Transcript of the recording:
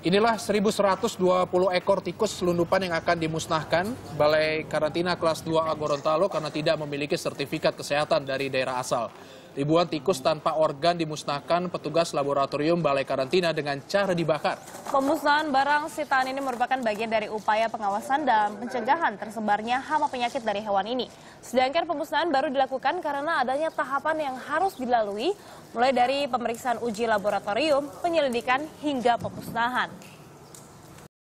Inilah 1.120 ekor tikus selundupan yang akan dimusnahkan Balai Karantina Kelas 2A Gorontalo karena tidak memiliki sertifikat kesehatan dari daerah asal. Ribuan tikus tanpa organ dimusnahkan petugas laboratorium Balai Karantina dengan cara dibakar. Pemusnahan barang sitaan ini merupakan bagian dari upaya pengawasan dan pencegahan tersebarnya hama penyakit dari hewan ini. Sedangkan pemusnahan baru dilakukan karena adanya tahapan yang harus dilalui, mulai dari pemeriksaan uji laboratorium, penyelidikan hingga pemusnahan.